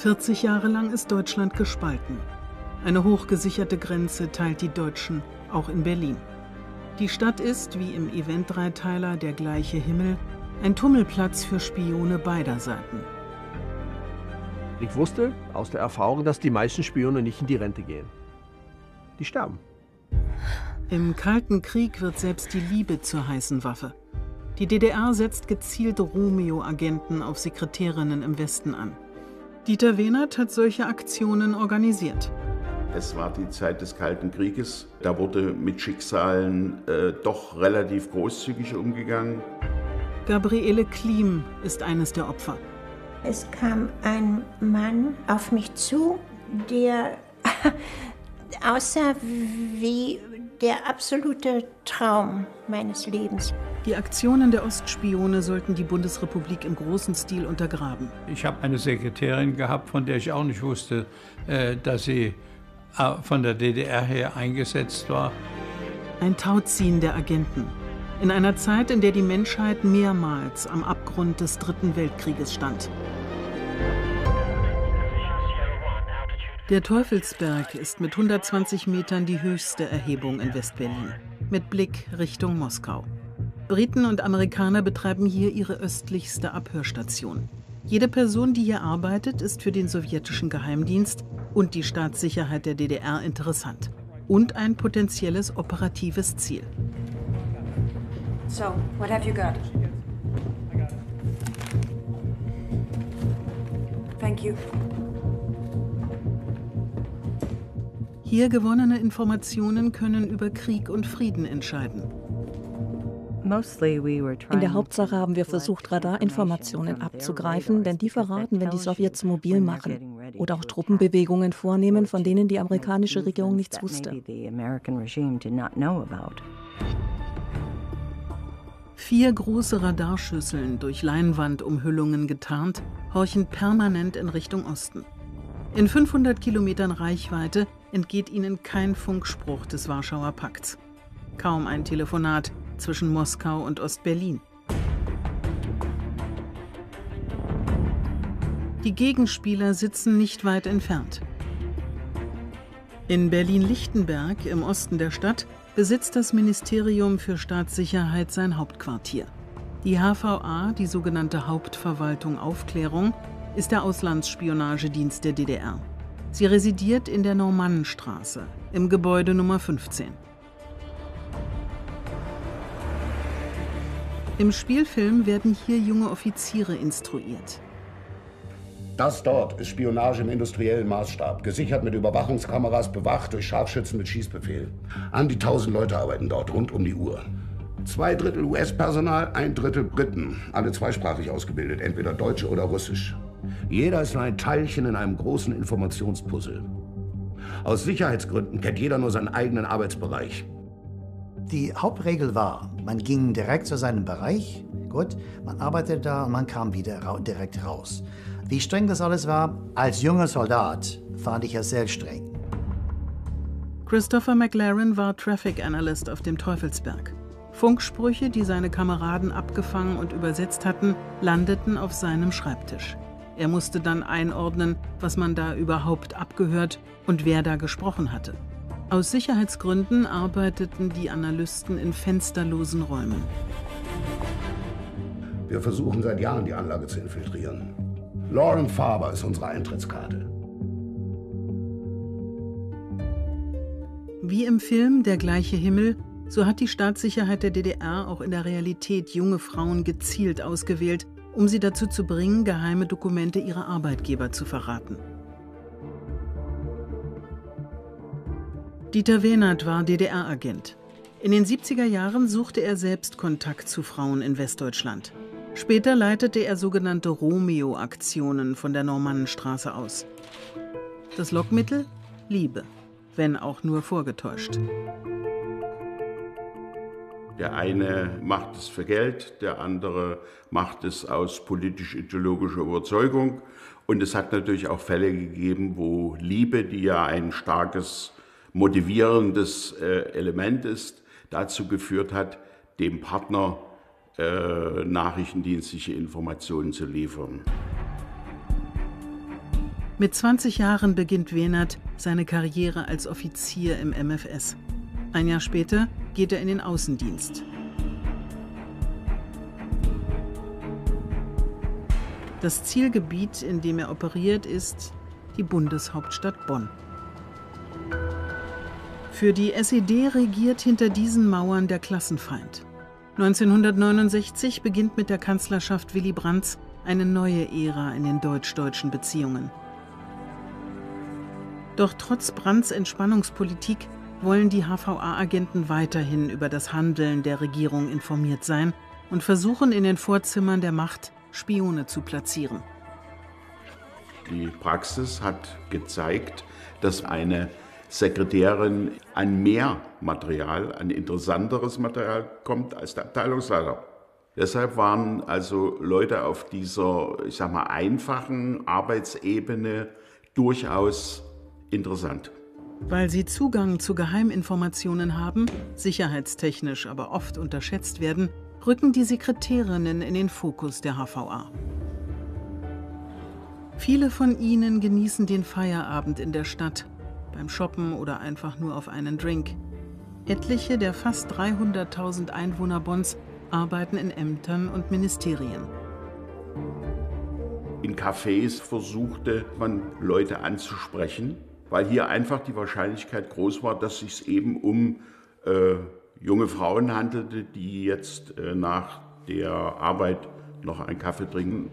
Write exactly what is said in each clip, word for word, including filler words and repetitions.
vierzig Jahre lang ist Deutschland gespalten. Eine hochgesicherte Grenze teilt die Deutschen, auch in Berlin. Die Stadt ist, wie im Event-Dreiteiler Der gleiche Himmel, ein Tummelplatz für Spione beider Seiten. Ich wusste aus der Erfahrung, dass die meisten Spione nicht in die Rente gehen. Die sterben. Im Kalten Krieg wird selbst die Liebe zur heißen Waffe. Die D D R setzt gezielt Romeo-Agenten auf Sekretärinnen im Westen an. Dieter Wehnert hat solche Aktionen organisiert. Es war die Zeit des Kalten Krieges. Da wurde mit Schicksalen äh, doch relativ großzügig umgegangen. Gabriele Klim ist eines der Opfer. Es kam ein Mann auf mich zu, der aussah wie der absolute Traum meines Lebens. Die Aktionen der Ostspione sollten die Bundesrepublik im großen Stil untergraben. Ich habe eine Sekretärin gehabt, von der ich auch nicht wusste, äh, dass sie äh, von der D D R her eingesetzt war. Ein Tauziehen der Agenten. In einer Zeit, in der die Menschheit mehrmals am Abgrund des Dritten Weltkrieges stand. Der Teufelsberg ist mit hundertzwanzig Metern die höchste Erhebung in Westberlin, mit Blick Richtung Moskau. Briten und Amerikaner betreiben hier ihre östlichste Abhörstation. Jede Person, die hier arbeitet, ist für den sowjetischen Geheimdienst und die Staatssicherheit der D D R interessant und ein potenzielles operatives Ziel. So, what have you got? Thank you. Hier gewonnene Informationen können über Krieg und Frieden entscheiden. In der Hauptsache haben wir versucht, Radarinformationen abzugreifen, denn die verraten, wenn die Sowjets mobil machen oder auch Truppenbewegungen vornehmen, von denen die amerikanische Regierung nichts wusste. Vier große Radarschüsseln, durch Leinwandumhüllungen getarnt, horchen permanent in Richtung Osten. In fünfhundert Kilometern Reichweite entgeht ihnen kein Funkspruch des Warschauer Pakts. Kaum ein Telefonat zwischen Moskau und Ostberlin. Die Gegenspieler sitzen nicht weit entfernt. In Berlin-Lichtenberg, im Osten der Stadt, besitzt das Ministerium für Staatssicherheit sein Hauptquartier. Die H V A, die sogenannte Hauptverwaltung Aufklärung, ist der Auslandsspionagedienst der D D R. Sie residiert in der Normannenstraße, im Gebäude Nummer fünfzehn. Im Spielfilm werden hier junge Offiziere instruiert. Das dort ist Spionage im industriellen Maßstab, gesichert mit Überwachungskameras, bewacht durch Scharfschützen mit Schießbefehl. An die tausend Leute arbeiten dort, rund um die Uhr. Zwei Drittel U S-Personal, ein Drittel Briten, alle zweisprachig ausgebildet, entweder Deutsch oder Russisch. Jeder ist ein Teilchen in einem großen Informationspuzzle. Aus Sicherheitsgründen kennt jeder nur seinen eigenen Arbeitsbereich. Die Hauptregel war, man ging direkt zu seinem Bereich, gut, man arbeitete da und man kam wieder ra direkt raus. Wie streng das alles war, als junger Soldat fand ich es sehr streng. Christopher McLaren war Traffic Analyst auf dem Teufelsberg. Funksprüche, die seine Kameraden abgefangen und übersetzt hatten, landeten auf seinem Schreibtisch. Er musste dann einordnen, was man da überhaupt abgehört und wer da gesprochen hatte. Aus Sicherheitsgründen arbeiteten die Analysten in fensterlosen Räumen. Wir versuchen seit Jahren, die Anlage zu infiltrieren. Lauren Faber ist unsere Eintrittskarte. Wie im Film Der gleiche Himmel, so hat die Staatssicherheit der D D R auch in der Realität junge Frauen gezielt ausgewählt, um sie dazu zu bringen, geheime Dokumente ihrer Arbeitgeber zu verraten. Dieter Wehnert war D D R-Agent. In den siebziger Jahren suchte er selbst Kontakt zu Frauen in Westdeutschland. Später leitete er sogenannte Romeo-Aktionen von der Normannenstraße aus. Das Lockmittel? Liebe, wenn auch nur vorgetäuscht. Der eine macht es für Geld, der andere macht es aus politisch-ideologischer Überzeugung. Und es hat natürlich auch Fälle gegeben, wo Liebe, die ja ein starkes, motivierendes äh, Element ist, dazu geführt hat, dem Partner äh, nachrichtendienstliche Informationen zu liefern. Mit zwanzig Jahren beginnt Wenert seine Karriere als Offizier im M F S. Ein Jahr später geht er in den Außendienst. Das Zielgebiet, in dem er operiert, ist die Bundeshauptstadt Bonn. Für die S E D regiert hinter diesen Mauern der Klassenfeind. neunzehnhundertneunundsechzig beginnt mit der Kanzlerschaft Willy Brandts eine neue Ära in den deutsch-deutschen Beziehungen. Doch trotz Brandts Entspannungspolitik wollen die H V A-Agenten weiterhin über das Handeln der Regierung informiert sein und versuchen in den Vorzimmern der Macht Spione zu platzieren. Die Praxis hat gezeigt, dass eine Sekretärin an mehr Material, an interessanteres Material kommt als der Abteilungsleiter. Deshalb waren also Leute auf dieser, ich sag mal, einfachen Arbeitsebene durchaus interessant. Weil sie Zugang zu Geheiminformationen haben, sicherheitstechnisch aber oft unterschätzt werden, rücken die Sekretärinnen in den Fokus der H V A. Viele von ihnen genießen den Feierabend in der Stadt, beim Shoppen oder einfach nur auf einen Drink. Etliche der fast dreihunderttausend Einwohner Bonns arbeiten in Ämtern und Ministerien. In Cafés versuchte man, Leute anzusprechen, weil hier einfach die Wahrscheinlichkeit groß war, dass es sich eben um äh, junge Frauen handelte, die jetzt äh, nach der Arbeit noch einen Kaffee trinken.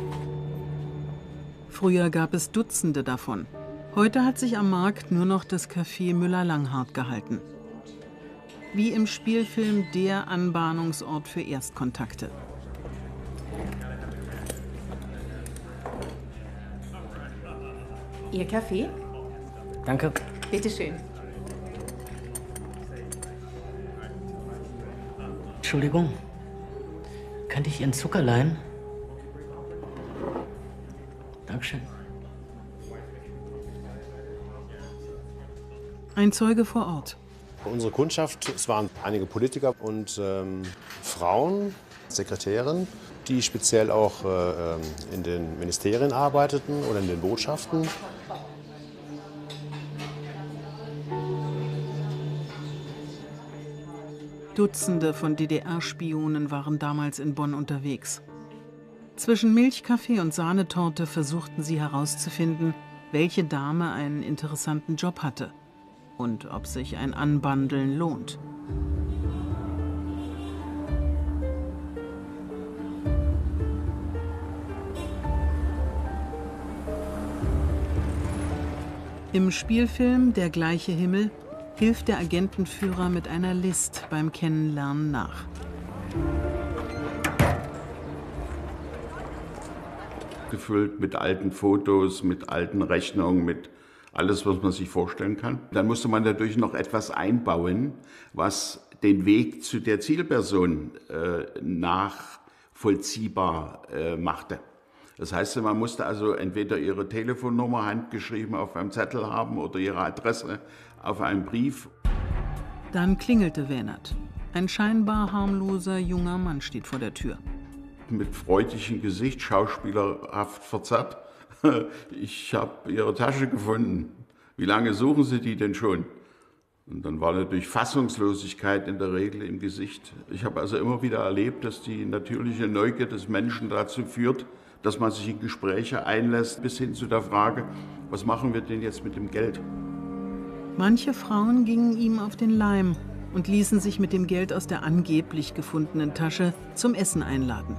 Früher gab es Dutzende davon. Heute hat sich am Markt nur noch das Café Müller-Langhardt gehalten. Wie im Spielfilm der Anbahnungsort für Erstkontakte. Ihr Kaffee? Danke. Bitte schön. Entschuldigung, könnte ich Ihren Zucker leihen? Dankeschön. Ein Zeuge vor Ort. Unsere Kundschaft, es waren einige Politiker und ähm, Frauen, Sekretärinnen, die speziell auch äh, in den Ministerien arbeiteten oder in den Botschaften. Dutzende von D D R-Spionen waren damals in Bonn unterwegs. Zwischen Milchkaffee und Sahnetorte versuchten sie herauszufinden, welche Dame einen interessanten Job hatte und ob sich ein Anbandeln lohnt. Im Spielfilm Der gleiche Himmel hilft der Agentenführer mit einer List beim Kennenlernen nach. Gefüllt mit alten Fotos, mit alten Rechnungen, mit alles, was man sich vorstellen kann. Dann musste man natürlich noch etwas einbauen, was den Weg zu der Zielperson äh, nachvollziehbar äh, machte. Das heißt, man musste also entweder ihre Telefonnummer handgeschrieben auf einem Zettel haben oder ihre Adresse auf einem Brief. Dann klingelte Wenert. Ein scheinbar harmloser junger Mann steht vor der Tür. Mit freudigem Gesicht, schauspielerhaft verzerrt. Ich habe Ihre Tasche gefunden. Wie lange suchen Sie die denn schon? Und dann war natürlich Fassungslosigkeit in der Regel im Gesicht. Ich habe also immer wieder erlebt, dass die natürliche Neugier des Menschen dazu führt, dass man sich in Gespräche einlässt, bis hin zu der Frage, was machen wir denn jetzt mit dem Geld? Manche Frauen gingen ihm auf den Leim und ließen sich mit dem Geld aus der angeblich gefundenen Tasche zum Essen einladen.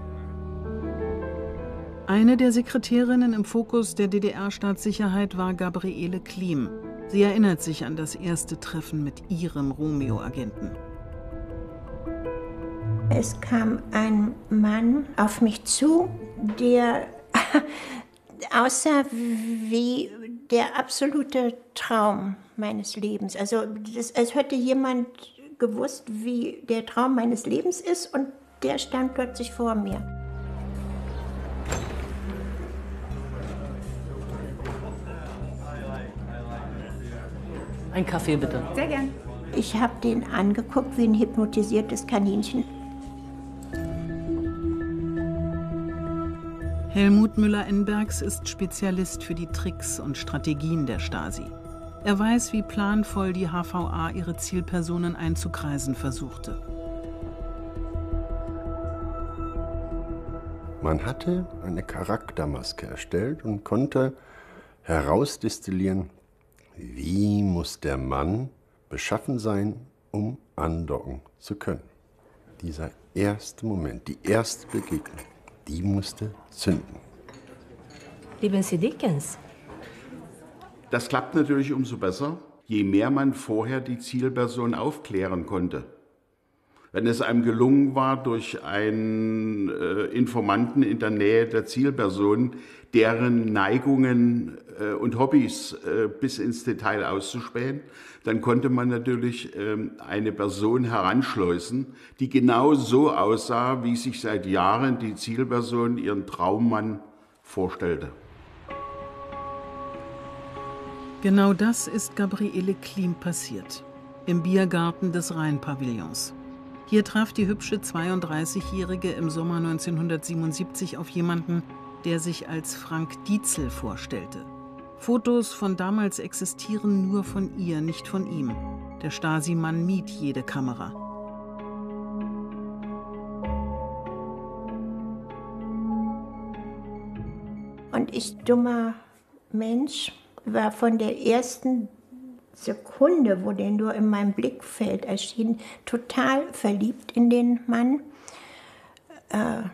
Eine der Sekretärinnen im Fokus der D D R-Staatssicherheit war Gabriele Klim. Sie erinnert sich an das erste Treffen mit ihrem Romeo-Agenten. Es kam ein Mann auf mich zu, der aussah wie der absolute Traum meines Lebens. Also das, als hätte jemand gewusst, wie der Traum meines Lebens ist, und der stand plötzlich vor mir. Ein Kaffee bitte. Sehr gern. Ich habe den angeguckt wie ein hypnotisiertes Kaninchen. Helmut Müller-Enbergs ist Spezialist für die Tricks und Strategien der Stasi. Er weiß, wie planvoll die H V A ihre Zielpersonen einzukreisen versuchte. Man hatte eine Charaktermaske erstellt und konnte herausdestillieren, wie muss der Mann beschaffen sein, um andocken zu können. Dieser erste Moment, die erste Begegnung, die musste zünden. Lieben Sie Dickens? Das klappt natürlich umso besser, je mehr man vorher die Zielperson aufklären konnte. Wenn es einem gelungen war, durch einen äh, Informanten in der Nähe der Zielperson, deren Neigungen äh, und Hobbys äh, bis ins Detail auszuspähen, dann konnte man natürlich äh, eine Person heranschleusen, die genau so aussah, wie sich seit Jahren die Zielperson ihren Traummann vorstellte. Genau das ist Gabriele Klim passiert, im Biergarten des Rheinpavillons. Hier traf die hübsche zweiunddreißigjährige im Sommer neunzehnhundertsiebenundsiebzig auf jemanden, der sich als Frank Dietzel vorstellte. Fotos von damals existieren nur von ihr, nicht von ihm. Der Stasi-Mann mied jede Kamera. Und ich, dummer Mensch, war von der ersten Sekunde, wo der nur in meinem Blickfeld erschien, total verliebt in den Mann. Äh,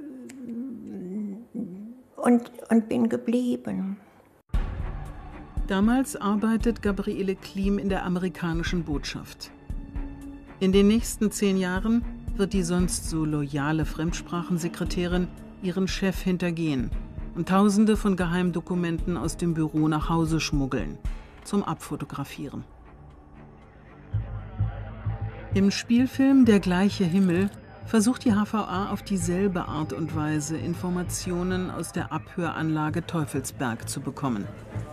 und, und bin geblieben. Damals arbeitet Gabriele Klim in der amerikanischen Botschaft. In den nächsten zehn Jahren wird die sonst so loyale Fremdsprachensekretärin ihren Chef hintergehen und Tausende von Geheimdokumenten aus dem Büro nach Hause schmuggeln, zum Abfotografieren. Im Spielfilm Der gleiche Himmel versucht die H V A auf dieselbe Art und Weise Informationen aus der Abhöranlage Teufelsberg zu bekommen.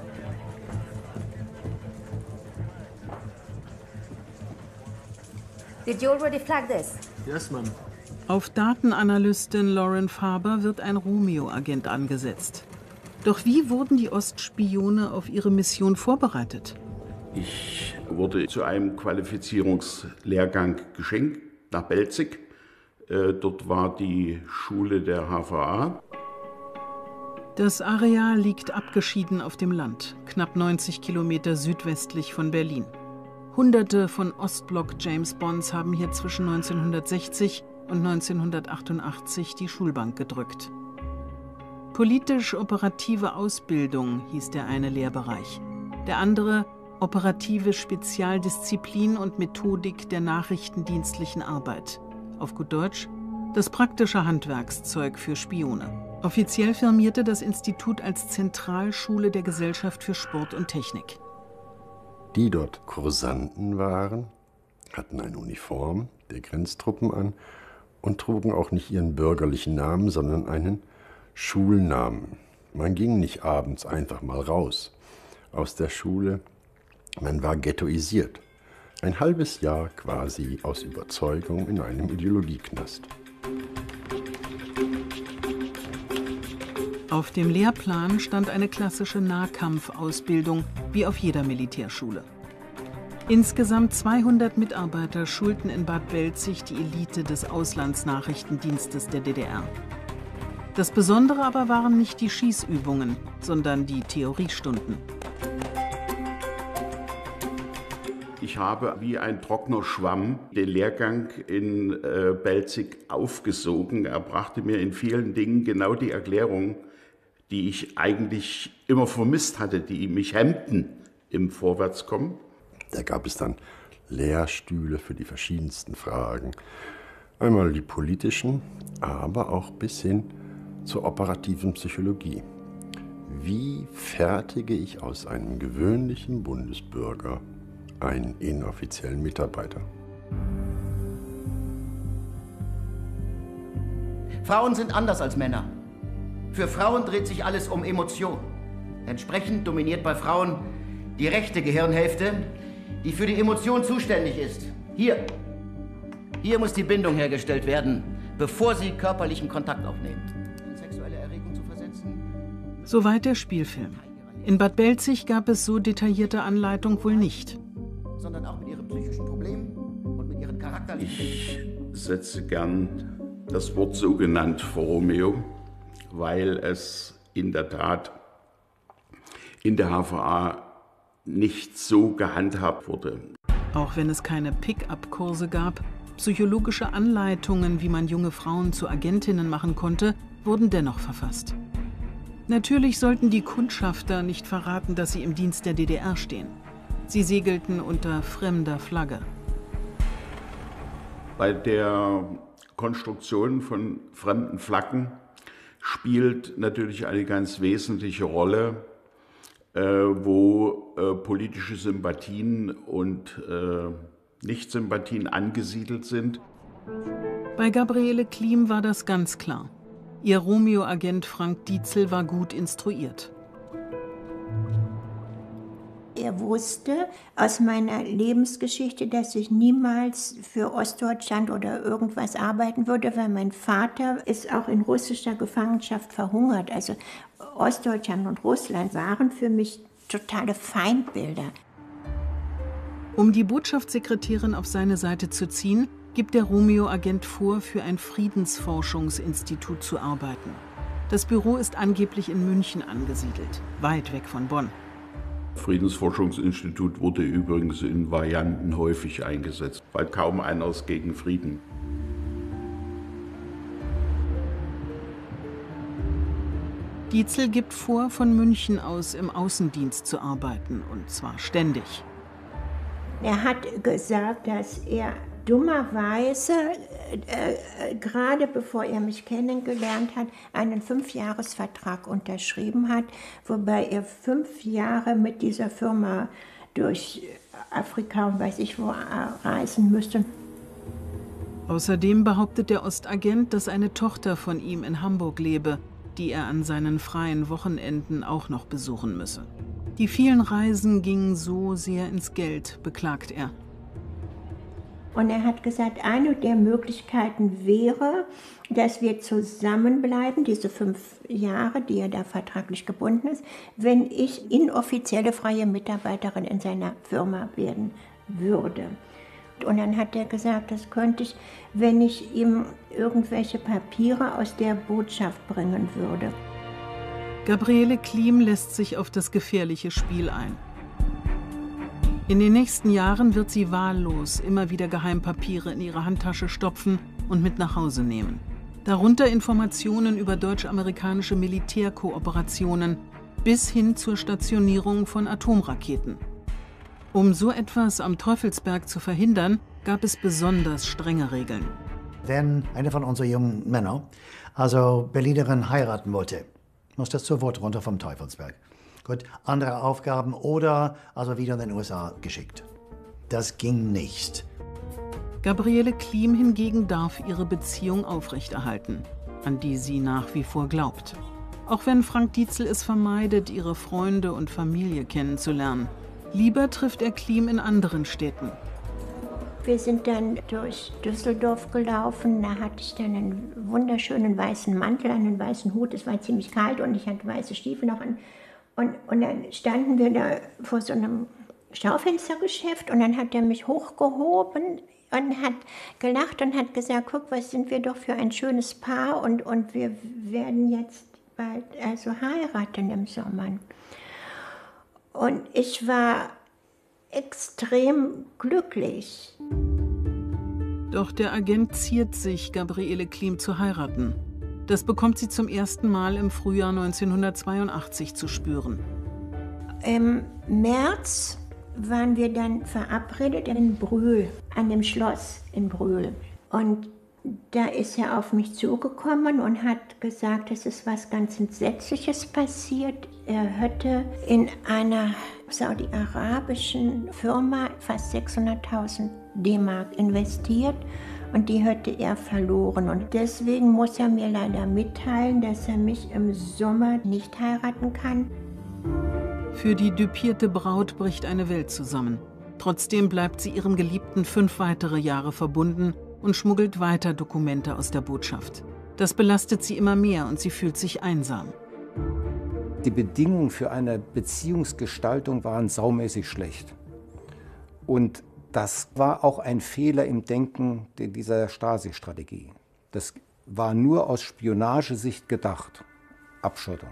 Did you already flag this? Yes, ma'am. Auf Datenanalystin Lauren Faber wird ein Romeo-Agent angesetzt. Doch wie wurden die Ostspione auf ihre Mission vorbereitet? Ich wurde zu einem Qualifizierungslehrgang geschenkt nach Belzig. Äh, dort war die Schule der H V A. Das Areal liegt abgeschieden auf dem Land, knapp neunzig Kilometer südwestlich von Berlin. Hunderte von Ostblock-James-Bonds haben hier zwischen neunzehnhundertsechzig und neunzehnhundertachtundachtzig die Schulbank gedrückt. Politisch-operative Ausbildung hieß der eine Lehrbereich. Der andere operative Spezialdisziplin und Methodik der nachrichtendienstlichen Arbeit. Auf gut Deutsch, das praktische Handwerkszeug für Spione. Offiziell firmierte das Institut als Zentralschule der Gesellschaft für Sport und Technik. Die dort Kursanten waren, hatten eine Uniform der Grenztruppen an und trugen auch nicht ihren bürgerlichen Namen, sondern einen Schulnamen. Man ging nicht abends einfach mal raus aus der Schule, man war ghettoisiert. Ein halbes Jahr quasi aus Überzeugung in einem Ideologieknast. Auf dem Lehrplan stand eine klassische Nahkampfausbildung, wie auf jeder Militärschule. Insgesamt zweihundert Mitarbeiter schulten in Bad Belzig die Elite des Auslandsnachrichtendienstes der D D R. Das Besondere aber waren nicht die Schießübungen, sondern die Theoriestunden. Ich habe wie ein trockener Schwamm den Lehrgang in äh, Belzig aufgesogen. Er brachte mir in vielen Dingen genau die Erklärung, die ich eigentlich immer vermisst hatte, die mich hemmten im Vorwärtskommen. Da gab es dann Lehrstühle für die verschiedensten Fragen. Einmal die politischen, aber auch bis hin zur operativen Psychologie. Wie fertige ich aus einem gewöhnlichen Bundesbürger einen inoffiziellen Mitarbeiter? Frauen sind anders als Männer. Für Frauen dreht sich alles um Emotion. Entsprechend dominiert bei Frauen die rechte Gehirnhälfte, die für die Emotion zuständig ist. Hier. Hier muss die Bindung hergestellt werden, bevor sie körperlichen Kontakt aufnehmen. Sexuelle Erregung zu versetzen. Soweit der Spielfilm. In Bad Belzig gab es so detaillierte Anleitung wohl nicht. Sondern auch mit ihren psychischen Problemen und mit ihren charakterlichen... Ich setze gern das Wort sogenannt vor Romeo, weil es in der Tat in der H V A nicht so gehandhabt wurde. Auch wenn es keine Pick-up-Kurse gab, psychologische Anleitungen, wie man junge Frauen zu Agentinnen machen konnte, wurden dennoch verfasst. Natürlich sollten die Kundschafter nicht verraten, dass sie im Dienst der D D R stehen. Sie segelten unter fremder Flagge. Bei der Konstruktion von fremden Flaggen spielt natürlich eine ganz wesentliche Rolle, äh, wo äh, politische Sympathien und äh, Nicht-Sympathien angesiedelt sind. Bei Gabriele Klim war das ganz klar. Ihr Romeo-Agent Frank Dietzel war gut instruiert. Er wusste aus meiner Lebensgeschichte, dass ich niemals für Ostdeutschland oder irgendwas arbeiten würde, weil mein Vater ist auch in russischer Gefangenschaft verhungert. Also Ostdeutschland und Russland waren für mich totale Feindbilder. Um die Botschaftssekretärin auf seine Seite zu ziehen, gibt der Romeo-Agent vor, für ein Friedensforschungsinstitut zu arbeiten. Das Büro ist angeblich in München angesiedelt, weit weg von Bonn. Friedensforschungsinstitut wurde übrigens in Varianten häufig eingesetzt, weil kaum einer ist gegen Frieden. Dietzel gibt vor, von München aus im Außendienst zu arbeiten, und zwar ständig. Er hat gesagt, dass er dummerweise, äh, gerade bevor er mich kennengelernt hat, einen Fünfjahresvertrag unterschrieben hat, wobei er fünf Jahre mit dieser Firma durch Afrika und weiß ich wo reisen müsste. Außerdem behauptet der Ostagent, dass eine Tochter von ihm in Hamburg lebe, die er an seinen freien Wochenenden auch noch besuchen müsse. Die vielen Reisen gingen so sehr ins Geld, beklagt er. Und er hat gesagt, eine der Möglichkeiten wäre, dass wir zusammenbleiben, diese fünf Jahre, die er da vertraglich gebunden ist, wenn ich inoffizielle freie Mitarbeiterin in seiner Firma werden würde. Und dann hat er gesagt, das könnte ich, wenn ich ihm irgendwelche Papiere aus der Botschaft bringen würde. Gabriele Klim lässt sich auf das gefährliche Spiel ein. In den nächsten Jahren wird sie wahllos immer wieder Geheimpapiere in ihre Handtasche stopfen und mit nach Hause nehmen. Darunter Informationen über deutsch-amerikanische Militärkooperationen bis hin zur Stationierung von Atomraketen. Um so etwas am Teufelsberg zu verhindern, gab es besonders strenge Regeln. Wenn einer von unseren jungen Männern, also Berlinerin, heiraten wollte, muss das sofort runter vom Teufelsberg. Gut, andere Aufgaben oder also wieder in den U S A geschickt. Das ging nicht. Gabriele Klim hingegen darf ihre Beziehung aufrechterhalten, an die sie nach wie vor glaubt. Auch wenn Frank Dietzel es vermeidet, ihre Freunde und Familie kennenzulernen. Lieber trifft er Klim in anderen Städten. Wir sind dann durch Düsseldorf gelaufen, da hatte ich dann einen wunderschönen weißen Mantel, einen weißen Hut, es war ziemlich kalt und ich hatte weiße Stiefel noch an. Und, und dann standen wir da vor so einem Schaufenstergeschäft und dann hat er mich hochgehoben und hat gelacht und hat gesagt, guck, was sind wir doch für ein schönes Paar und, und wir werden jetzt bald also heiraten im Sommer. Und ich war extrem glücklich. Doch der Agent ziert sich, Gabriele Klim zu heiraten. Das bekommt sie zum ersten Mal im Frühjahr neunzehnhundertzweiundachtzig zu spüren. Im März waren wir dann verabredet in Brühl, an dem Schloss in Brühl. Und da ist er auf mich zugekommen und hat gesagt, es ist was ganz Entsetzliches passiert. Er hätte in einer saudi-arabischen Firma fast sechshunderttausend D-Mark investiert und die hätte er verloren. Und deswegen muss er mir leider mitteilen, dass er mich im Sommer nicht heiraten kann. Für die düpierte Braut bricht eine Welt zusammen. Trotzdem bleibt sie ihrem Geliebten fünf weitere Jahre verbunden und schmuggelt weiter Dokumente aus der Botschaft. Das belastet sie immer mehr und sie fühlt sich einsam. Die Bedingungen für eine Beziehungsgestaltung waren saumäßig schlecht. Und das war auch ein Fehler im Denken dieser Stasi-Strategie. Das war nur aus Spionagesicht gedacht. Abschottung.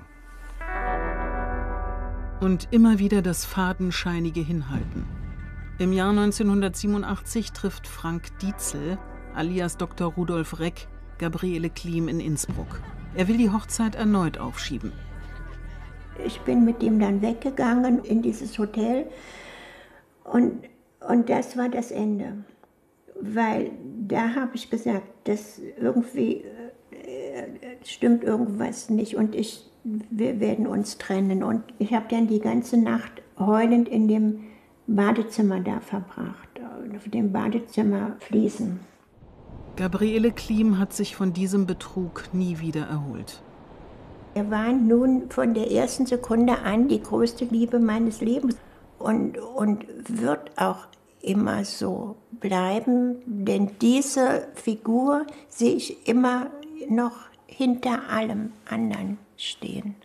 Und immer wieder das fadenscheinige Hinhalten. Im Jahr neunzehnhundertsiebenundachtzig trifft Frank Dietzel, alias Doktor Rudolf Reck, Gabriele Klim in Innsbruck. Er will die Hochzeit erneut aufschieben. Ich bin mit ihm dann weggegangen in dieses Hotel und, und das war das Ende. Weil da habe ich gesagt, dass irgendwie äh, stimmt irgendwas nicht und ich, wir werden uns trennen. Und ich habe dann die ganze Nacht heulend in dem Badezimmer da verbracht, auf dem Badezimmerfliesen. Gabriele Klim hat sich von diesem Betrug nie wieder erholt. Er war nun von der ersten Sekunde an die größte Liebe meines Lebens und, und wird auch immer so bleiben, denn diese Figur sehe ich immer noch hinter allem anderen stehen.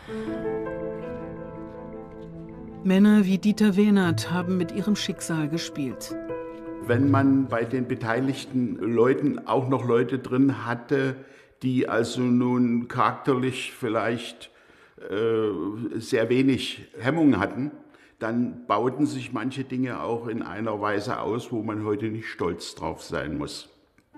Männer wie Dieter Wehnert haben mit ihrem Schicksal gespielt. Wenn man bei den beteiligten Leuten auch noch Leute drin hatte, die also nun charakterlich vielleicht äh, sehr wenig Hemmung hatten, dann bauten sich manche Dinge auch in einer Weise aus, wo man heute nicht stolz drauf sein muss.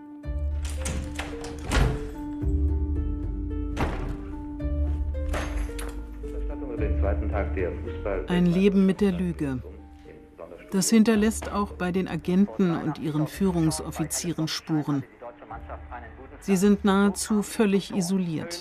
Ein Leben mit der Lüge. Das hinterlässt auch bei den Agenten und ihren Führungsoffizieren Spuren. Sie sind nahezu völlig isoliert.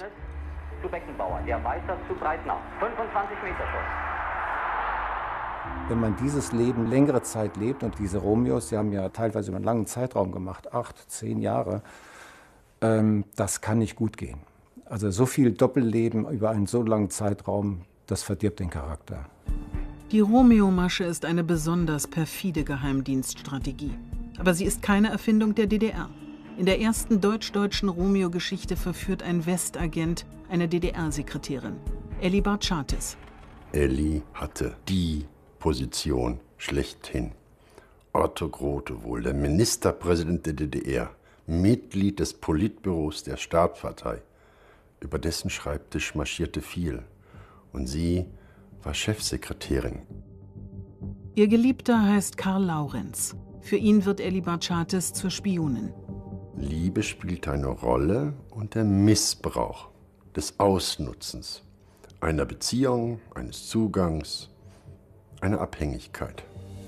Wenn man dieses Leben längere Zeit lebt, und diese Romeos, sie haben ja teilweise über einen langen Zeitraum gemacht, acht, zehn Jahre, ähm, das kann nicht gut gehen. Also so viel Doppelleben über einen so langen Zeitraum, das verdirbt den Charakter. Die Romeo-Masche ist eine besonders perfide Geheimdienststrategie. Aber sie ist keine Erfindung der D D R. In der ersten deutsch-deutschen Romeo-Geschichte verführt ein Westagent eine D D R-Sekretärin, Elli Bartschatys. Elli hatte die Position schlechthin. Otto Grote wohl, der Ministerpräsident der D D R, Mitglied des Politbüros der Stabspartei. Über dessen Schreibtisch marschierte viel. Und sie war Chefsekretärin. Ihr Geliebter heißt Karl Laurenz. Für ihn wird Elli Bartschatys zur Spionin. Liebe spielt eine Rolle und der Missbrauch des Ausnutzens einer Beziehung, eines Zugangs, einer Abhängigkeit.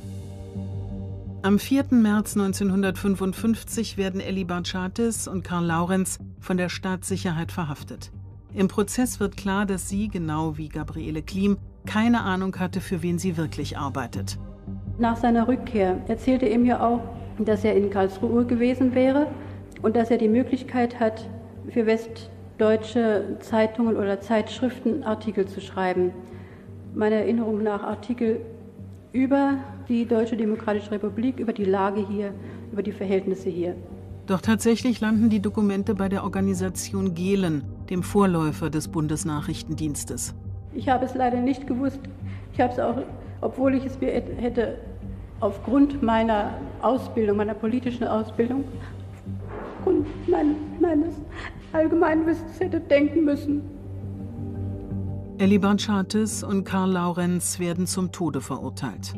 Am vierten März neunzehnhundertfünfundfünfzig werden Elli Bartschatys und Karl Laurenz von der Staatssicherheit verhaftet. Im Prozess wird klar, dass sie, genau wie Gabriele Klim, keine Ahnung hatte, für wen sie wirklich arbeitet. Nach seiner Rückkehr erzählte er mir auch, dass er in Karlsruhe gewesen wäre und dass er die Möglichkeit hat, für westdeutsche Zeitungen oder Zeitschriften Artikel zu schreiben. Meiner Erinnerung nach Artikel über die Deutsche Demokratische Republik, über die Lage hier, über die Verhältnisse hier. Doch tatsächlich landen die Dokumente bei der Organisation Gehlen, dem Vorläufer des Bundesnachrichtendienstes. Ich habe es leider nicht gewusst. Ich habe es auch, obwohl ich es mir hätte aufgrund meiner Ausbildung, meiner politischen Ausbildung und mein, meines Allgemeinwissens hätte denken müssen. Elli Bartschatys und Karl Laurenz werden zum Tode verurteilt.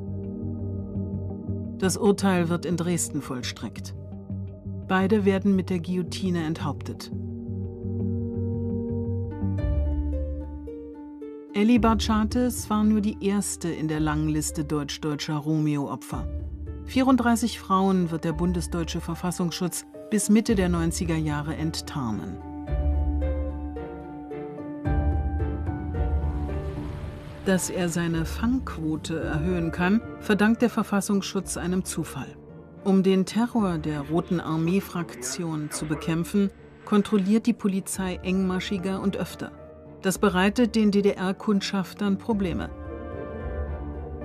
Das Urteil wird in Dresden vollstreckt. Beide werden mit der Guillotine enthauptet. Elli Bartschatys war nur die erste in der langen Liste deutsch-deutscher Romeo-Opfer. vierunddreißig Frauen wird der bundesdeutsche Verfassungsschutz bis Mitte der neunziger Jahre enttarnen. Dass er seine Fangquote erhöhen kann, verdankt der Verfassungsschutz einem Zufall. Um den Terror der Roten Armee-Fraktion zu bekämpfen, kontrolliert die Polizei engmaschiger und öfter. Das bereitet den D D R-Kundschaftern Probleme.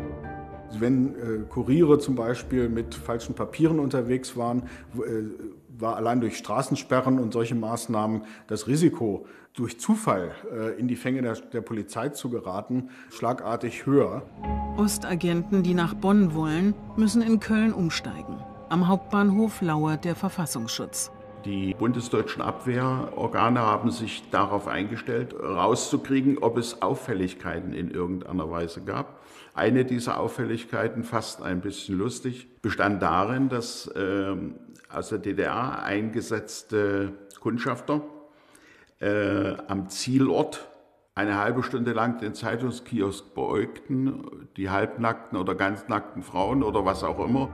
Wenn äh, Kuriere zum Beispiel mit falschen Papieren unterwegs waren, äh, war allein durch Straßensperren und solche Maßnahmen das Risiko, durch Zufall äh, in die Fänge der, der Polizei zu geraten, schlagartig höher. Ostagenten, die nach Bonn wollen, müssen in Köln umsteigen. Am Hauptbahnhof lauert der Verfassungsschutz. Die bundesdeutschen Abwehrorgane haben sich darauf eingestellt, rauszukriegen, ob es Auffälligkeiten in irgendeiner Weise gab. Eine dieser Auffälligkeiten, fast ein bisschen lustig, bestand darin, dass äh, aus der D D R eingesetzte Kundschafter äh, am Zielort eine halbe Stunde lang den Zeitungskiosk beäugten, die halbnackten oder ganz nackten Frauen oder was auch immer.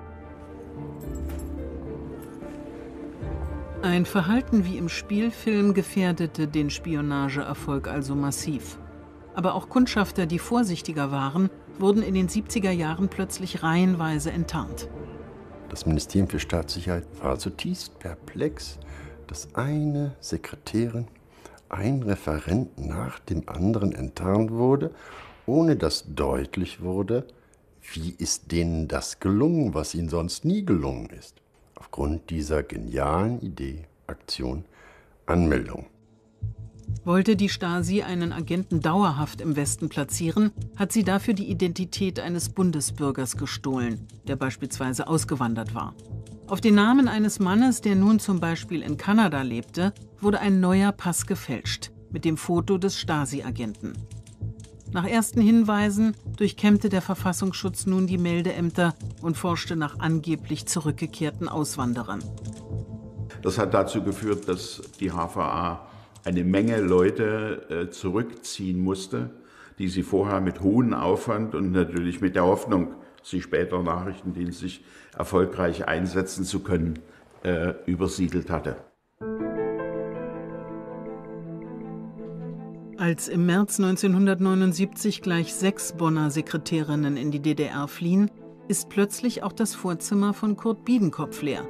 Ein Verhalten wie im Spielfilm gefährdete den Spionageerfolg also massiv. Aber auch Kundschafter, die vorsichtiger waren, wurden in den siebziger Jahren plötzlich reihenweise enttarnt. Das Ministerium für Staatssicherheit war zutiefst perplex, dass eine Sekretärin, ein Referent nach dem anderen enttarnt wurde, ohne dass deutlich wurde, wie ist denen das gelungen, was ihnen sonst nie gelungen ist. Aufgrund dieser genialen Idee, Aktion, Anmeldung. Wollte die Stasi einen Agenten dauerhaft im Westen platzieren, hat sie dafür die Identität eines Bundesbürgers gestohlen, der beispielsweise ausgewandert war. Auf den Namen eines Mannes, der nun zum Beispiel in Kanada lebte, wurde ein neuer Pass gefälscht, mit dem Foto des Stasi-Agenten. Nach ersten Hinweisen durchkämmte der Verfassungsschutz nun die Meldeämter und forschte nach angeblich zurückgekehrten Auswanderern. Das hat dazu geführt, dass die H V A eine Menge Leute äh, zurückziehen musste, die sie vorher mit hohem Aufwand und natürlich mit der Hoffnung, sie später nachrichtendienstlich erfolgreich einsetzen zu können, äh, übersiedelt hatte. Als im März neunzehnhundertneunundsiebzig gleich sechs Bonner Sekretärinnen in die D D R fliehen, ist plötzlich auch das Vorzimmer von Kurt Biedenkopf leer.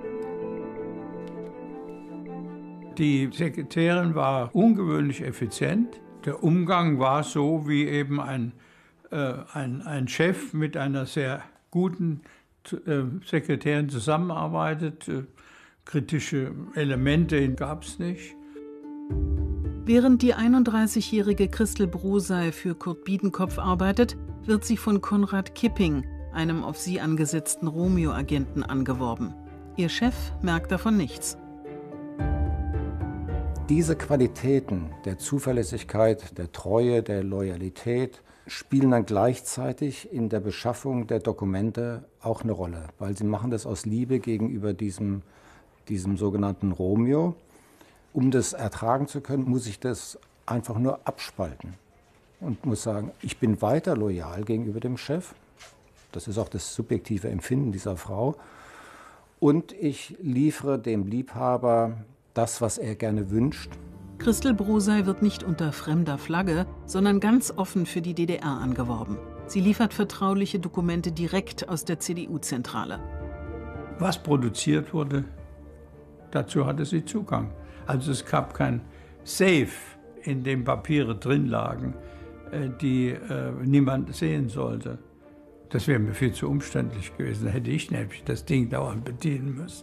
Die Sekretärin war ungewöhnlich effizient. Der Umgang war so, wie eben ein, äh, ein, ein Chef mit einer sehr guten äh, Sekretärin zusammenarbeitet. Äh, kritische Elemente gab es nicht. Während die einunddreißigjährige Christel Brosey für Kurt Biedenkopf arbeitet, wird sie von Konrad Kipping, einem auf sie angesetzten Romeo-Agenten, angeworben. Ihr Chef merkt davon nichts. Diese Qualitäten der Zuverlässigkeit, der Treue, der Loyalität spielen dann gleichzeitig in der Beschaffung der Dokumente auch eine Rolle, weil sie machen das aus Liebe gegenüber diesem, diesem sogenannten Romeo. Um das ertragen zu können, muss ich das einfach nur abspalten und muss sagen, ich bin weiter loyal gegenüber dem Chef. Das ist auch das subjektive Empfinden dieser Frau. Und ich liefere dem Liebhaber das, was er gerne wünscht. Christel Brosey wird nicht unter fremder Flagge, sondern ganz offen für die D D R angeworben. Sie liefert vertrauliche Dokumente direkt aus der C D U-Zentrale. Was produziert wurde, dazu hatte sie Zugang. Also es gab kein Safe, in dem Papiere drin lagen, die äh, niemand sehen sollte. Das wäre mir viel zu umständlich gewesen. Da hätte ich nämlich das Ding dauernd bedienen müssen.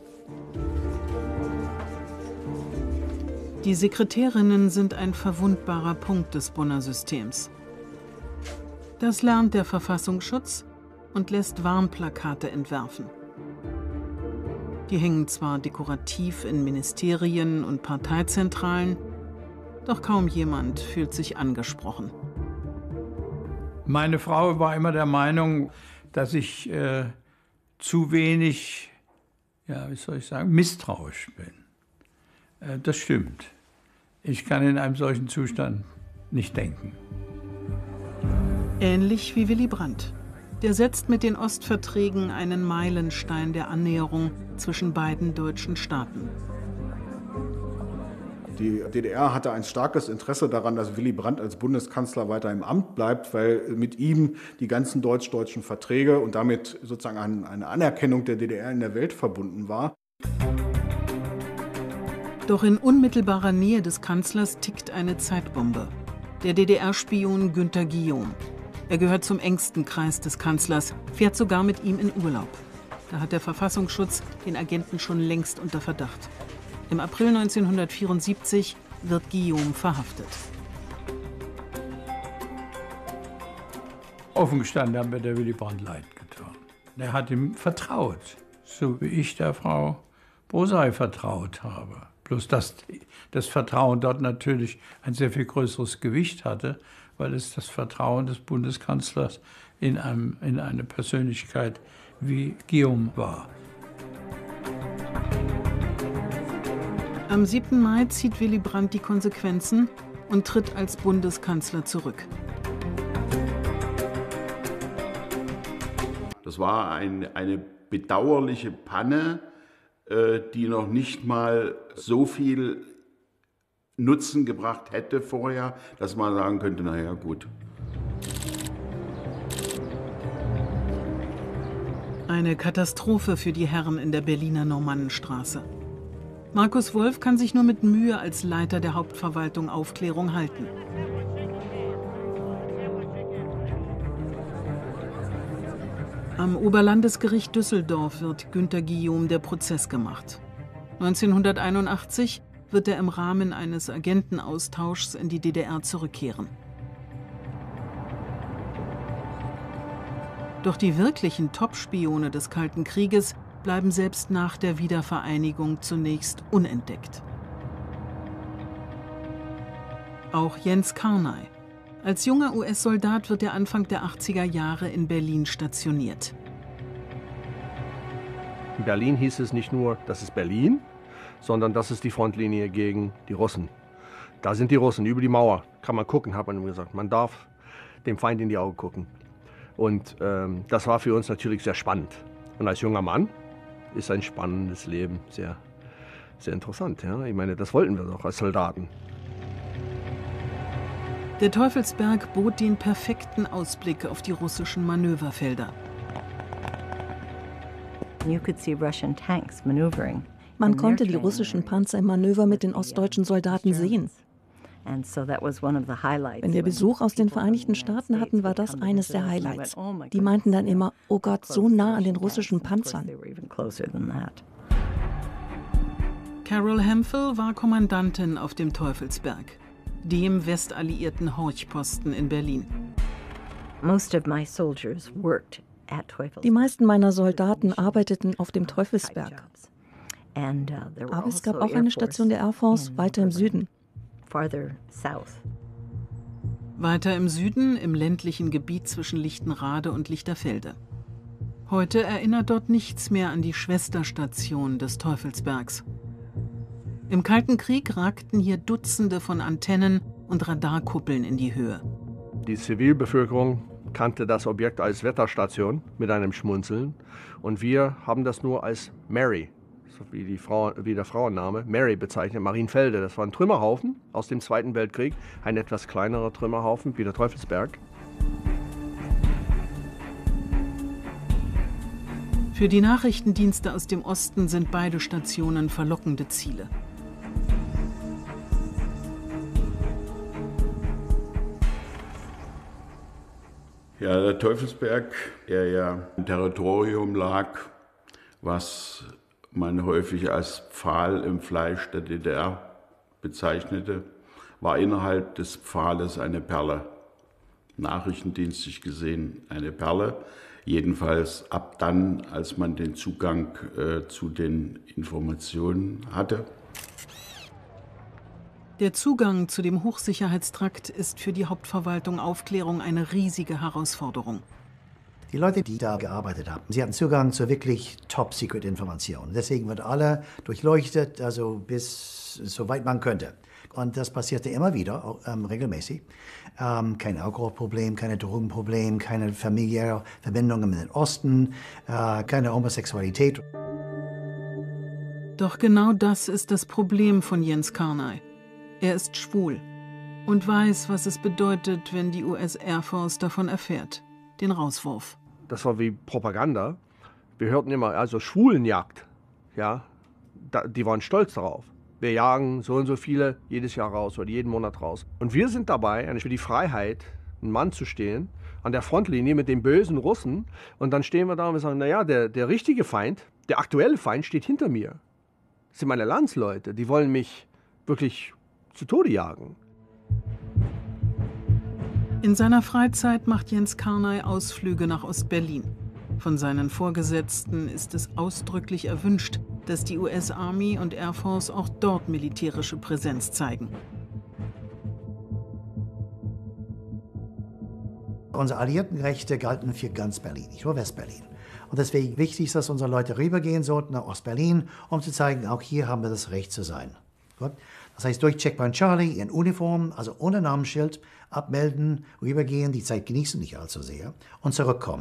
Die Sekretärinnen sind ein verwundbarer Punkt des Bonner Systems. Das lernt der Verfassungsschutz und lässt Warnplakate entwerfen. Die hängen zwar dekorativ in Ministerien und Parteizentralen, doch kaum jemand fühlt sich angesprochen. Meine Frau war immer der Meinung, dass ich äh, zu wenig, ja, wie soll ich sagen, misstrauisch bin. Äh, das stimmt. Ich kann in einem solchen Zustand nicht denken. Ähnlich wie Willy Brandt. Der setzt mit den Ostverträgen einen Meilenstein der Annäherung zwischen beiden deutschen Staaten. Die D D R hatte ein starkes Interesse daran, dass Willy Brandt als Bundeskanzler weiter im Amt bleibt, weil mit ihm die ganzen deutsch-deutschen Verträge und damit sozusagen eine Anerkennung der D D R in der Welt verbunden war. Doch in unmittelbarer Nähe des Kanzlers tickt eine Zeitbombe. Der D D R-Spion Günter Guillaume. Er gehört zum engsten Kreis des Kanzlers, fährt sogar mit ihm in Urlaub. Da hat der Verfassungsschutz den Agenten schon längst unter Verdacht. Im April neunzehnhundertvierundsiebzig wird Guillaume verhaftet. Offen gestanden haben wir der Willy Brandt leid getan. Er hat ihm vertraut, so wie ich der Frau Bosei vertraut habe. Bloß dass das Vertrauen dort natürlich ein sehr viel größeres Gewicht hatte, weil es das Vertrauen des Bundeskanzlers in, einem, in eine Persönlichkeit wie Guillaume war. Am siebten Mai zieht Willy Brandt die Konsequenzen und tritt als Bundeskanzler zurück. Das war ein, eine bedauerliche Panne, äh, die noch nicht mal so viel Nutzen gebracht hätte vorher, dass man sagen könnte, naja gut. Eine Katastrophe für die Herren in der Berliner Normannenstraße. Markus Wolf kann sich nur mit Mühe als Leiter der Hauptverwaltung Aufklärung halten. Am Oberlandesgericht Düsseldorf wird Günter Guillaume der Prozess gemacht. neunzehnhunderteinundachtzig wird er im Rahmen eines Agentenaustauschs in die D D R zurückkehren. Doch die wirklichen Top-Spione des Kalten Krieges bleiben selbst nach der Wiedervereinigung zunächst unentdeckt. Auch Jens Karnay. Als junger U S-Soldat wird er Anfang der achtziger Jahre in Berlin stationiert. In Berlin hieß es nicht nur, das ist Berlin, sondern das ist die Frontlinie gegen die Russen. Da sind die Russen, über die Mauer kann man gucken, hat man ihm gesagt. Man darf dem Feind in die Augen gucken. Und ähm, das war für uns natürlich sehr spannend. Und als junger Mann ist ein spannendes Leben sehr, sehr interessant. Ja? Ich meine, das wollten wir doch als Soldaten. Der Teufelsberg bot den perfekten Ausblick auf die russischen Manöverfelder. Man konnte die russischen Panzer im Manöver mit den ostdeutschen Soldaten sehen. Wenn wir Besuch aus den Vereinigten Staaten hatten, war das eines der Highlights. Die meinten dann immer, oh Gott, so nah an den russischen Panzern. Carol Hemphill war Kommandantin auf dem Teufelsberg, dem westalliierten Horchposten in Berlin. Die meisten meiner Soldaten arbeiteten auf dem Teufelsberg. Aber es gab auch eine Station der Air Force weiter im Süden. Weiter im Süden, im ländlichen Gebiet zwischen Lichtenrade und Lichterfelde. Heute erinnert dort nichts mehr an die Schwesterstation des Teufelsbergs. Im Kalten Krieg ragten hier Dutzende von Antennen und Radarkuppeln in die Höhe. Die Zivilbevölkerung kannte das Objekt als Wetterstation mit einem Schmunzeln und wir haben das nur als Mary, so wie, die Frau, wie der Frauenname, Mary bezeichnet, Marienfelde. Das war ein Trümmerhaufen aus dem Zweiten Weltkrieg, ein etwas kleinerer Trümmerhaufen wie der Teufelsberg. Für die Nachrichtendienste aus dem Osten sind beide Stationen verlockende Ziele. Ja, der Teufelsberg, der ja im Territorium lag, was man häufig als Pfahl im Fleisch der D D R bezeichnete, war innerhalb des Pfahles eine Perle. Nachrichtendienstlich gesehen eine Perle. Jedenfalls ab dann, als man den Zugang äh, zu den Informationen hatte. Der Zugang zu dem Hochsicherheitstrakt ist für die Hauptverwaltung Aufklärung eine riesige Herausforderung. Die Leute, die da gearbeitet haben, sie hatten Zugang zu wirklich Top-Secret-Informationen. Deswegen wird alle durchleuchtet, also bis soweit man könnte. Und das passierte immer wieder, auch, ähm, regelmäßig. Ähm, kein Alkoholproblem, keine Drogenproblem, keine familiäre Verbindungen mit dem Osten, äh, keine Homosexualität. Doch genau das ist das Problem von Jens Karnay. Er ist schwul und weiß, was es bedeutet, wenn die U S Air Force davon erfährt. Den Rauswurf. Das war wie Propaganda. Wir hörten immer, also Schwulenjagd. Ja, da, die waren stolz darauf. Wir jagen so und so viele jedes Jahr raus oder jeden Monat raus. Und wir sind dabei, eigentlich für die Freiheit einen Mann zu stehen, an der Frontlinie mit den bösen Russen. Und dann stehen wir da und wir sagen, naja, der, der richtige Feind, der aktuelle Feind steht hinter mir. Das sind meine Landsleute, die wollen mich wirklich zu Tode jagen. In seiner Freizeit macht Jens Karnay Ausflüge nach Ostberlin. Von seinen Vorgesetzten ist es ausdrücklich erwünscht, dass die U S Army und Air Force auch dort militärische Präsenz zeigen. Unsere Alliiertenrechte galten für ganz Berlin, nicht nur Westberlin. Und deswegen wichtig ist, dass unsere Leute rübergehen sollten nach Ostberlin, um zu zeigen, auch hier haben wir das Recht zu sein. Gut? Das heißt, durch Checkpoint Charlie in Uniform, also ohne Namensschild, abmelden, rübergehen, die Zeit genießen, nicht allzu sehr, und zurückkommen.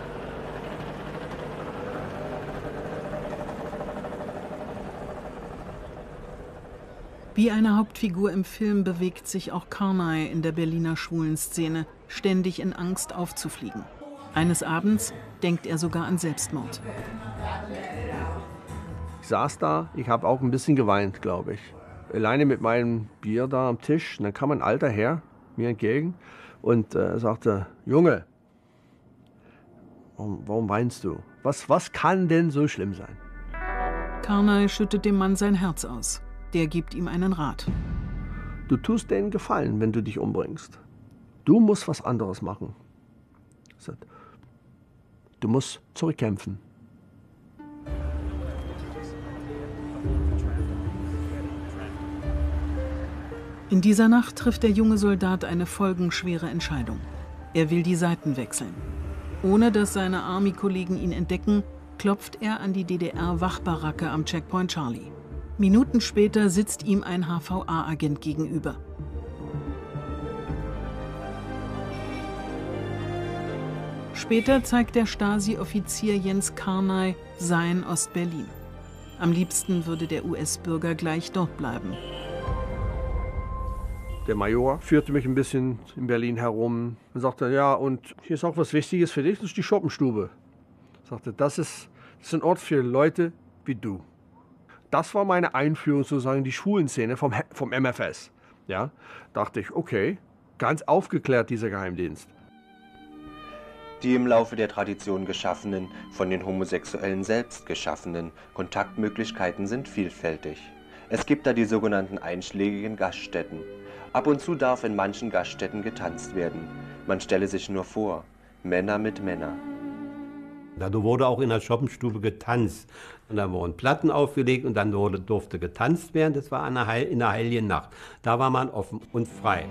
Wie eine Hauptfigur im Film bewegt sich auch Karnay in der Berliner Schwulenszene, ständig in Angst aufzufliegen. Eines Abends denkt er sogar an Selbstmord. Ich saß da, ich habe auch ein bisschen geweint, glaube ich. Alleine mit meinem Bier da am Tisch. Und dann kam ein alter Herr mir entgegen und äh, sagte, Junge, warum, warum weinst du? Was, was kann denn so schlimm sein? Karnay schüttet dem Mann sein Herz aus. Der gibt ihm einen Rat. Du tust denen Gefallen, wenn du dich umbringst. Du musst was anderes machen. Du musst zurückkämpfen. In dieser Nacht trifft der junge Soldat eine folgenschwere Entscheidung. Er will die Seiten wechseln. Ohne dass seine Army-Kollegen ihn entdecken, klopft er an die D D R-Wachbaracke am Checkpoint Charlie. Minuten später sitzt ihm ein H V A-Agent gegenüber. Später zeigt der Stasi-Offizier Jens Karnay sein Ostberlin. Am liebsten würde der U S-Bürger gleich dort bleiben. Der Major führte mich ein bisschen in Berlin herum und sagte, ja, und hier ist auch was Wichtiges für dich, das ist die Schoppenstube. Er sagte, das ist, das ist ein Ort für Leute wie du. Das war meine Einführung sozusagen in die Schwulenszene vom, vom M F S. Ja, dachte ich, okay, ganz aufgeklärt dieser Geheimdienst. Die im Laufe der Tradition geschaffenen, von den Homosexuellen selbst geschaffenen Kontaktmöglichkeiten sind vielfältig. Es gibt da die sogenannten einschlägigen Gaststätten. Ab und zu darf in manchen Gaststätten getanzt werden. Man stelle sich nur vor, Männer mit Männern. Da wurde auch in der Schoppenstube getanzt. Und da wurden Platten aufgelegt und dann wurde, durfte getanzt werden. Das war eine Heil, in der Heiligen Nacht. Da war man offen und frei.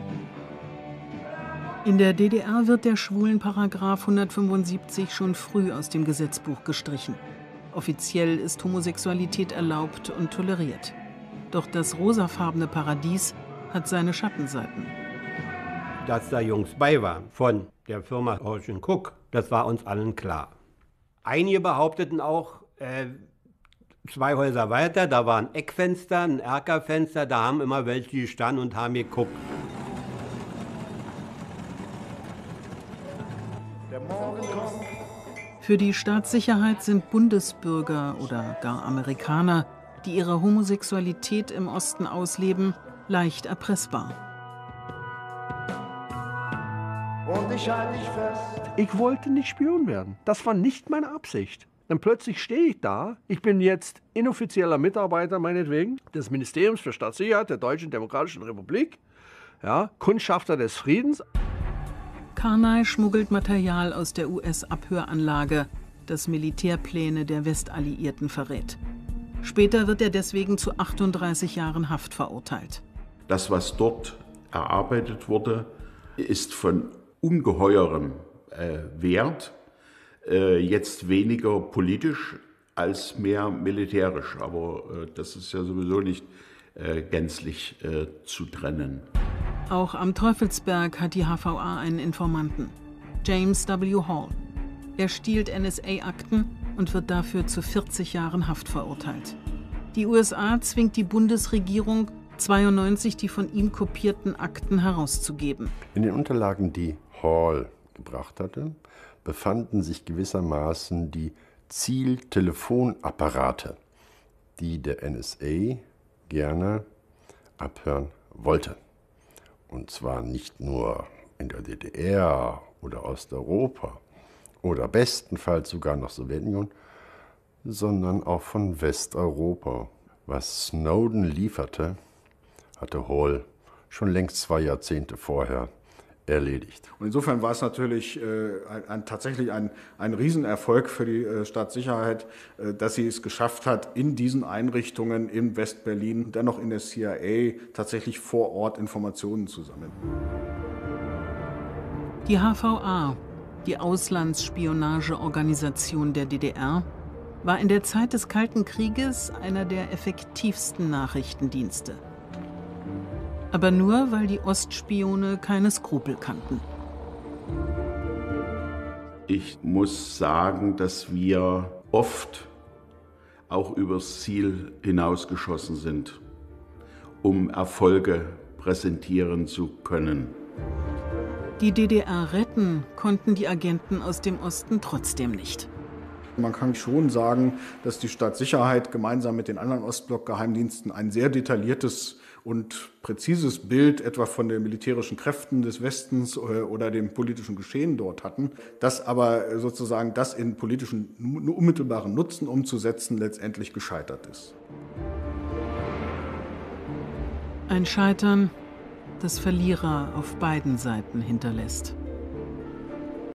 In der D D R wird der Schwulenparagraf hundertfünfundsiebzig schon früh aus dem Gesetzbuch gestrichen. Offiziell ist Homosexualität erlaubt und toleriert. Doch das rosafarbene Paradies hat seine Schattenseiten. Dass da Jungs bei waren von der Firma Horch und Cook, das war uns allen klar. Einige behaupteten auch, äh, zwei Häuser weiter, da war ein Eckfenster, ein Erkerfenster, da haben immer welche gestanden und haben geguckt. Für die Staatssicherheit sind Bundesbürger oder gar Amerikaner, die ihre Homosexualität im Osten ausleben, leicht erpressbar. Und ich halte dich fest. Ich wollte nicht Spion werden. Das war nicht meine Absicht. Dann plötzlich stehe ich da. Ich bin jetzt inoffizieller Mitarbeiter, meinetwegen, des Ministeriums für Staatssicherheit der Deutschen Demokratischen Republik. Ja, Kundschafter des Friedens. Karnay schmuggelt Material aus der U S-Abhöranlage, das Militärpläne der Westalliierten verrät. Später wird er deswegen zu achtunddreißig Jahren Haft verurteilt. Das, was dort erarbeitet wurde, ist von ungeheurem äh, Wert. Äh, jetzt weniger politisch als mehr militärisch. Aber äh, das ist ja sowieso nicht äh, gänzlich äh, zu trennen. Auch am Teufelsberg hat die H V A einen Informanten, James W. Hall. Er stiehlt N S A-Akten und wird dafür zu vierzig Jahren Haft verurteilt. Die U S A zwingt die Bundesregierung, zweiundneunzig die von ihm kopierten Akten herauszugeben. In den Unterlagen, die Hall gebracht hatte, befanden sich gewissermaßen die Zieltelefonapparate, die der N S A gerne abhören wollte. Und zwar nicht nur in der D D R oder Osteuropa oder bestenfalls sogar noch Sowjetunion, sondern auch von Westeuropa. Was Snowden lieferte, hatte Hall schon längst zwei Jahrzehnte vorher erledigt. Und insofern war es natürlich äh, ein, ein, tatsächlich ein, ein Riesenerfolg für die äh, Staatssicherheit, äh, dass sie es geschafft hat, in diesen Einrichtungen in West-Berlin, dennoch in der C I A, tatsächlich vor Ort Informationen zu sammeln. Die H V A, die Auslandsspionageorganisation der D D R, war in der Zeit des Kalten Krieges einer der effektivsten Nachrichtendienste. Aber nur, weil die Ostspione keine Skrupel kannten. Ich muss sagen, dass wir oft auch übers Ziel hinausgeschossen sind, um Erfolge präsentieren zu können. Die D D R retten konnten die Agenten aus dem Osten trotzdem nicht. Man kann schon sagen, dass die Staatssicherheit gemeinsam mit den anderen Ostblock-Geheimdiensten ein sehr detailliertes und präzises Bild etwa von den militärischen Kräften des Westens oder dem politischen Geschehen dort hatten, dass aber sozusagen das in politischen unmittelbaren Nutzen umzusetzen letztendlich gescheitert ist. Ein Scheitern, das Verlierer auf beiden Seiten hinterlässt.